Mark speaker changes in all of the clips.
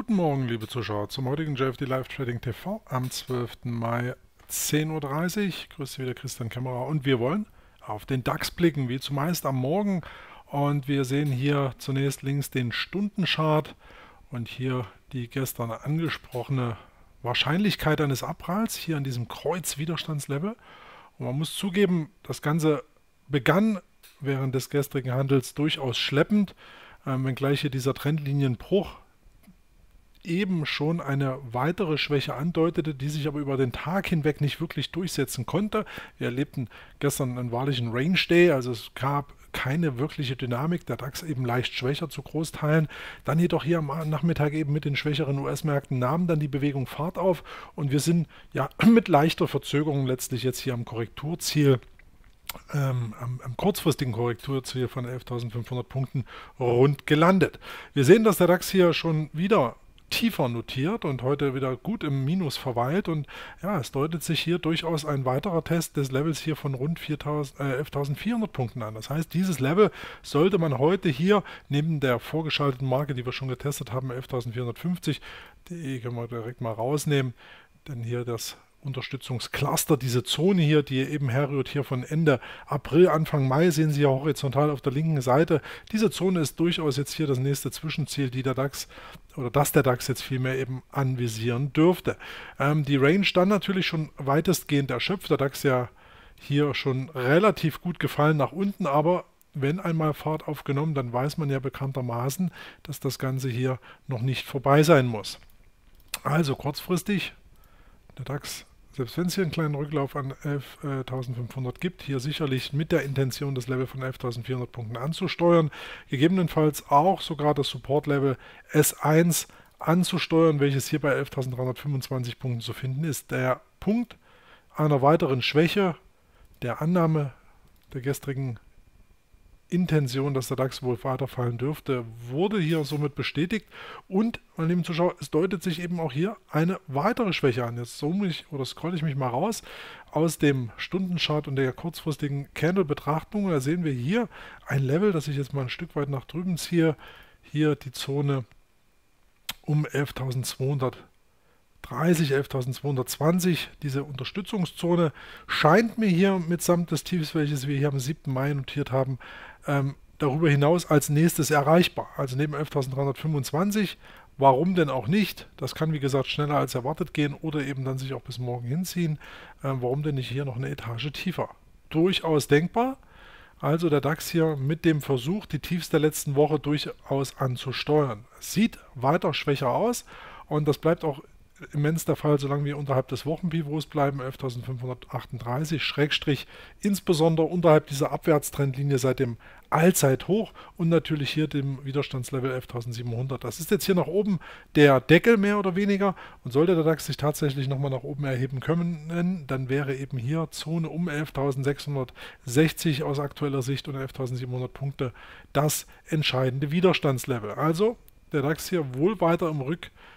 Speaker 1: Guten Morgen, liebe Zuschauer, zum heutigen JFD Live Trading TV am 12. Mai 10:30 Uhr. Grüße wieder Christian Kämmerer und wir wollen auf den DAX blicken, wie zumeist am Morgen. Und wir sehen hier zunächst links den Stundenchart und hier die gestern angesprochene Wahrscheinlichkeit eines Abpralls hier an diesem Kreuz-Widerstandslevel. Und man muss zugeben, das Ganze begann während des gestrigen Handels durchaus schleppend, wenngleich hier dieser Trendlinienbruch eben schon eine weitere Schwäche andeutete, die sich aber über den Tag hinweg nicht wirklich durchsetzen konnte. Wir erlebten gestern einen wahrlichen Range Day, also es gab keine wirkliche Dynamik, der DAX eben leicht schwächer zu Großteilen. Dann jedoch hier am Nachmittag eben mit den schwächeren US-Märkten nahm dann die Bewegung Fahrt auf und wir sind ja mit leichter Verzögerung letztlich jetzt hier am Korrekturziel, am kurzfristigen Korrekturziel von 11.500 Punkten rund gelandet. Wir sehen, dass der DAX hier schon wieder tiefer notiert und heute wieder gut im Minus verweilt, und ja, es deutet sich hier durchaus ein weiterer Test des Levels hier von rund 11.400 Punkten an. Das heißt, dieses Level sollte man heute hier neben der vorgeschalteten Marke, die wir schon getestet haben, 11.450, die können wir direkt mal rausnehmen, denn hier das Unterstützungscluster, diese Zone hier, die eben herrührt hier von Ende April, Anfang Mai, sehen Sie ja horizontal auf der linken Seite. Diese Zone ist durchaus jetzt hier das nächste Zwischenziel, die der DAX oder das der DAX jetzt vielmehr eben anvisieren dürfte. Die Range dann natürlich schon weitestgehend erschöpft, der DAX ja hier schon relativ gut gefallen nach unten, aber wenn einmal Fahrt aufgenommen, dann weiß man ja bekanntermaßen, dass das Ganze hier noch nicht vorbei sein muss. Also kurzfristig, der DAX, selbst wenn es hier einen kleinen Rücklauf an 11.500 gibt, hier sicherlich mit der Intention, das Level von 11.400 Punkten anzusteuern, gegebenenfalls auch sogar das Support-Level S1 anzusteuern, welches hier bei 11.325 Punkten zu finden ist. Der Punkt einer weiteren Schwäche, der Annahme der gestrigen Intention, dass der DAX wohl weiterfallen dürfte, wurde hier somit bestätigt, und, meine lieben Zuschauer, es deutet sich eben auch hier eine weitere Schwäche an. Jetzt scrolle ich mich mal raus aus dem Stundenchart und der kurzfristigen Candle-Betrachtung. Da sehen wir hier ein Level, das ich jetzt mal ein Stück weit nach drüben ziehe. Hier die Zone um 11.230, 11.220, diese Unterstützungszone scheint mir hier mitsamt des Tiefs, welches wir hier am 7. Mai notiert haben, darüber hinaus als nächstes erreichbar. Also neben 11.325, warum denn auch nicht? Das kann, wie gesagt, schneller als erwartet gehen oder eben dann sich auch bis morgen hinziehen. Warum denn nicht hier noch eine Etage tiefer? Durchaus denkbar. Also der DAX hier mit dem Versuch, die Tiefs der letzten Woche durchaus anzusteuern. Sieht weiter schwächer aus, und das bleibt auch immens der Fall, solange wir unterhalb des Wochenpivots bleiben, 11.538, Schrägstrich, insbesondere unterhalb dieser Abwärtstrendlinie seit dem Allzeithoch und natürlich hier dem Widerstandslevel 11.700. Das ist jetzt hier nach oben der Deckel mehr oder weniger, und sollte der DAX sich tatsächlich nochmal nach oben erheben können, dann wäre eben hier Zone um 11.660 aus aktueller Sicht und 11.700 Punkte das entscheidende Widerstandslevel. Also der DAX hier wohl weiter im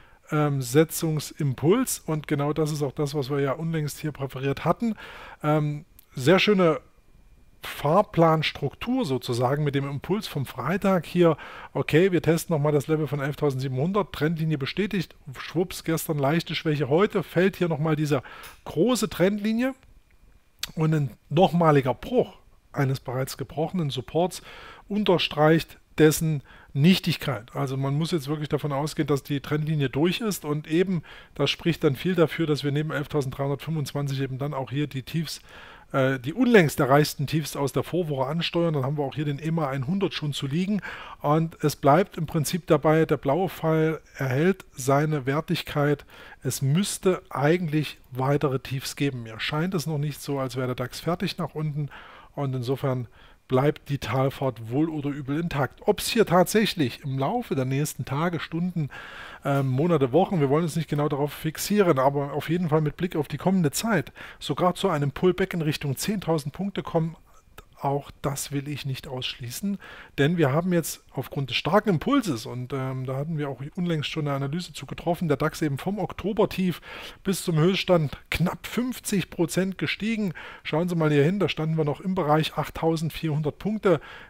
Speaker 1: Rücksetzungsimpuls, und genau das ist auch das, was wir ja unlängst hier präferiert hatten. Sehr schöne Fahrplanstruktur sozusagen mit dem Impuls vom Freitag hier. Okay, wir testen nochmal das Level von 11.700, Trendlinie bestätigt, schwupps, gestern leichte Schwäche, heute fällt hier nochmal diese große Trendlinie, und ein nochmaliger Bruch eines bereits gebrochenen Supports unterstreicht dessen Nichtigkeit. Also man muss jetzt wirklich davon ausgehen, dass die Trendlinie durch ist, und eben das spricht dann viel dafür, dass wir neben 11.325 eben dann auch hier die Tiefs, die unlängst erreichten Tiefs aus der Vorwoche ansteuern. Dann haben wir auch hier den EMA 100 schon zu liegen, und es bleibt im Prinzip dabei, der blaue Pfeil erhält seine Wertigkeit. Es müsste eigentlich weitere Tiefs geben. Mir scheint es noch nicht so, als wäre der DAX fertig nach unten, und insofern bleibt die Talfahrt wohl oder übel intakt. Ob es hier tatsächlich im Laufe der nächsten Tage, Stunden, Monate, Wochen, wir wollen uns nicht genau darauf fixieren, aber auf jeden Fall mit Blick auf die kommende Zeit, sogar zu einem Pullback in Richtung 10.000 Punkte kommen, auch das will ich nicht ausschließen, denn wir haben jetzt aufgrund des starken Impulses, und da hatten wir auch unlängst schon eine Analyse zu getroffen, der DAX eben vom Oktobertief bis zum Höchststand knapp 50% gestiegen. Schauen Sie mal hier hin, da standen wir noch im Bereich 8.400 Punkte.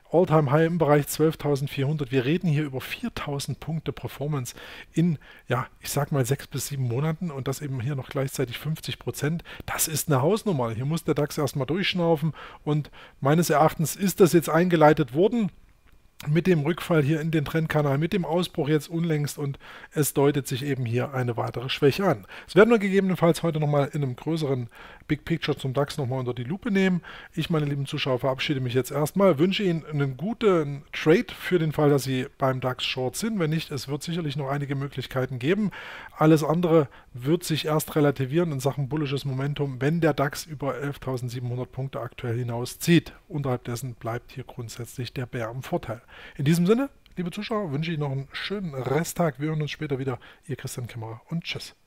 Speaker 1: All-Time-High im Bereich 12.400. Wir reden hier über 4.000 Punkte Performance in, ja, ich sag mal 6 bis 7 Monaten und das eben hier noch gleichzeitig 50%. Das ist eine Hausnummer. Hier muss der DAX erstmal durchschnaufen und meines Erachtens ist das jetzt eingeleitet worden mit dem Rückfall hier in den Trendkanal, mit dem Ausbruch jetzt unlängst und es deutet sich eben hier eine weitere Schwäche an. Das werden wir gegebenenfalls heute nochmal in einem größeren Big Picture zum DAX nochmal unter die Lupe nehmen. Ich, meine lieben Zuschauer, verabschiede mich jetzt erstmal, wünsche Ihnen einen guten Trade für den Fall, dass Sie beim DAX Short sind. Wenn nicht, es wird sicherlich noch einige Möglichkeiten geben. Alles andere wird sich erst relativieren in Sachen bullisches Momentum, wenn der DAX über 11.700 Punkte aktuell hinauszieht. Unterhalb dessen bleibt hier grundsätzlich der Bär im Vorteil. In diesem Sinne, liebe Zuschauer, wünsche ich noch einen schönen Resttag. Wir hören uns später wieder. Ihr Christian Kämmerer und tschüss.